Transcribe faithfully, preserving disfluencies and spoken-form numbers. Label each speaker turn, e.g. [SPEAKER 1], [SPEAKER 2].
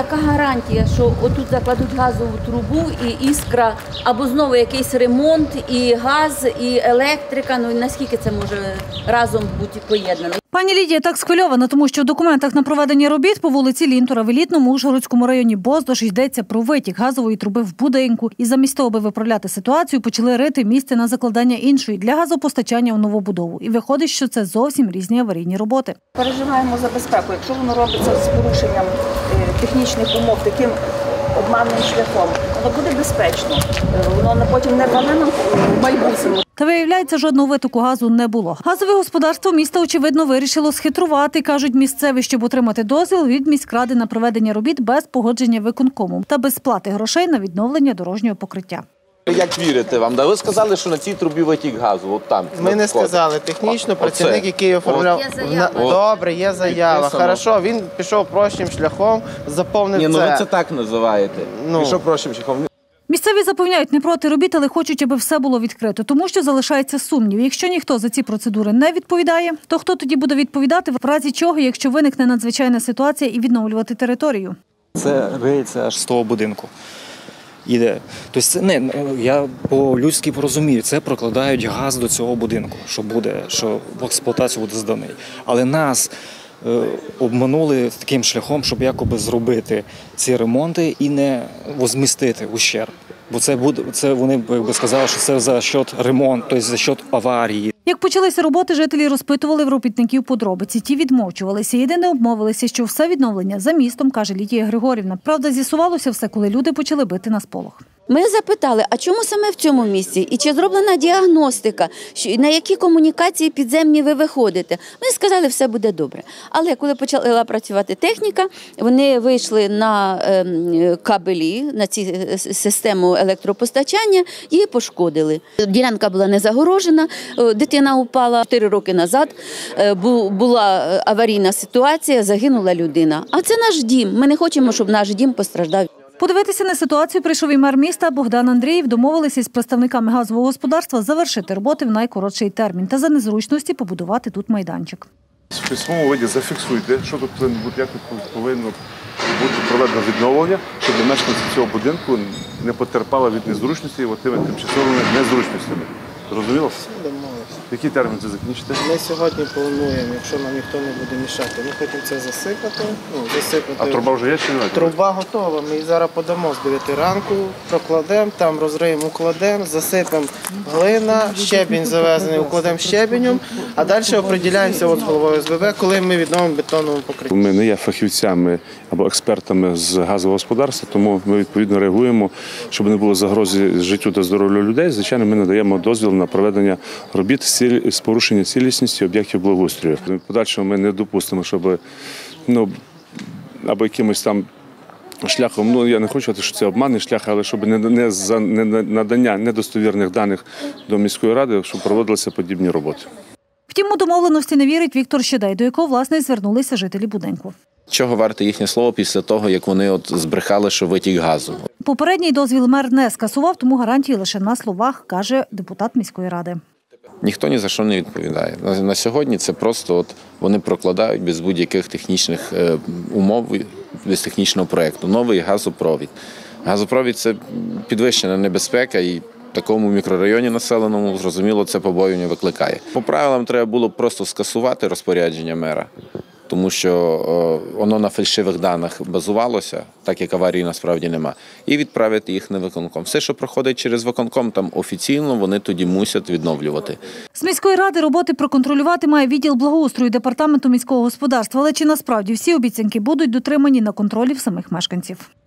[SPEAKER 1] Яка гарантія, що отут закладуть газову трубу і іскра, або знову якийсь ремонт, і газ, і електрика, ну і наскільки це може разом бути поєднано?
[SPEAKER 2] Пані Лідія так схвильована, тому що в документах на проведення робіт по вулиці Лінтура в елітному Ужгородському районі Боздож йдеться про витік газової труби в будинку. І замість того, аби виправляти ситуацію, почали рити місце на закладання іншої для газопостачання у новобудову. І виходить, що це зовсім різні аварійні роботи.
[SPEAKER 3] Переживаємо за безпеку. Якщо воно робиться з порушенням технічних умов, таким обманним шляхом, воно буде безпечно. Воно потім не рване нам в майбутньому.
[SPEAKER 2] Та виявляється, жодного витоку газу не було. Газове господарство міста, очевидно, вирішило схитрувати, кажуть місцеві, щоб отримати дозвіл від міськради на проведення робіт без погодження виконкому та без сплати грошей на відновлення дорожнього покриття.
[SPEAKER 4] Як вірите вам? Да ви сказали, що на цій трубі витік газу, от там.
[SPEAKER 5] Ми не сказали. Технічно працівник, який оформляв... Добре, є заява. Хорошо, він пішов простим шляхом, заповнив це.
[SPEAKER 4] Ні, ну ви це так називаєте. Пішов простим шляхом.
[SPEAKER 2] Місцеві запевняють, не проти робіт, але хочуть, аби все було відкрито, тому що залишається сумнів. Якщо ніхто за ці процедури не відповідає, то хто тоді буде відповідати, в разі чого, якщо виникне надзвичайна ситуація і відновлювати територію?
[SPEAKER 6] Це риється аж з того будинку. Іде. Тобто це не, я по-людськи порозумію, це прокладають газ до цього будинку, що буде, що в експлуатацію буде зданий. Але нас е, обманули таким шляхом, щоб якоби зробити ці ремонти і не возмістити ущерб. Бо це буде, це вони б сказали, що це за счет ремонту, тобто за счет аварії.
[SPEAKER 2] Як почалися роботи, жителі розпитували в робітників подробиці. Ті відмовчувалися. Єдине обмовилися, що все відновлення за містом, каже Лідія Григорівна. Правда, з'ясувалося все, коли люди почали бити на сполох.
[SPEAKER 1] Ми запитали, а чому саме в цьому місці? І чи зроблена діагностика? На які комунікації підземні ви виходите? Вони сказали, все буде добре. Але коли почала працювати техніка, вони вийшли на кабелі, на цю систему електропостачання і пошкодили. Ділянка була не загорожена, дитина упала. Чотири роки назад була аварійна ситуація, загинула людина. А це наш дім. Ми не хочемо, щоб наш дім постраждав.
[SPEAKER 2] Подивитися на ситуацію прийшов і мер міста Богдан Андрієв. Домовилися з представниками газового господарства завершити роботи в найкоротший термін та за незручності побудувати тут майданчик.
[SPEAKER 7] В письмовому виді зафіксуйте, що тут повинно бути, як тут повинно бути проведено відновлення, щоб мешканці цього будинку не потерпали від незручності тими тимчасовими незручностями. Зрозуміло? Який термін це закінчите?
[SPEAKER 5] Ми сьогодні плануємо, якщо нам ніхто не буде мішати, ми хочемо це засипати. Ну, засипати.
[SPEAKER 7] А труба вже є чи немає?
[SPEAKER 5] Труба готова. Ми її зараз подамо з дев'яти ранку, прокладемо, там розриємо, укладемо, засипемо глина, щебінь завезений, укладемо щебенем, а далі определяємося от з головою ес бе бе, коли ми відновимо бетонному покриття.
[SPEAKER 7] Ми не є фахівцями або експертами з газового господарства, тому ми відповідно реагуємо, щоб не було загрози життю та здоров'ю людей. Звичайно, ми надаємо дозвіл на проведення робіт з порушення цілісності об'єктів благоустрою. В подальшому ми не допустимо, щоб ну, або якимось там шляхом, ну я не хочу сказати, що це обманний шлях, але щоб не, не за не надання недостовірних даних до міської ради, щоб проводилися подібні роботи.
[SPEAKER 2] Втім, у домовленості не вірить Віктор Щедай, до якого, власне, звернулися жителі будинку.
[SPEAKER 4] Чого варте їхнє слово після того, як вони от збрехали, що витік газу?
[SPEAKER 2] Попередній дозвіл мер не скасував, тому гарантії лише на словах, каже депутат міської ради.
[SPEAKER 4] Ніхто ні за що не відповідає. На сьогодні це просто от вони прокладають без будь-яких технічних е, умов, без технічного проєкту. Новий газопровід. Газопровід – це підвищена небезпека і в такому мікрорайоні населеному, зрозуміло, це побоювання викликає. По правилам треба було просто скасувати розпорядження мера, тому що воно на фальшивих даних базувалося, так як аварії насправді нема, і відправити їх на виконком. Все, що проходить через виконком, там офіційно вони тоді мусять відновлювати.
[SPEAKER 2] З міської ради роботи проконтролювати має відділ благоустрою департаменту міського господарства, але чи насправді всі обіцянки будуть дотримані на контролі в самих мешканців?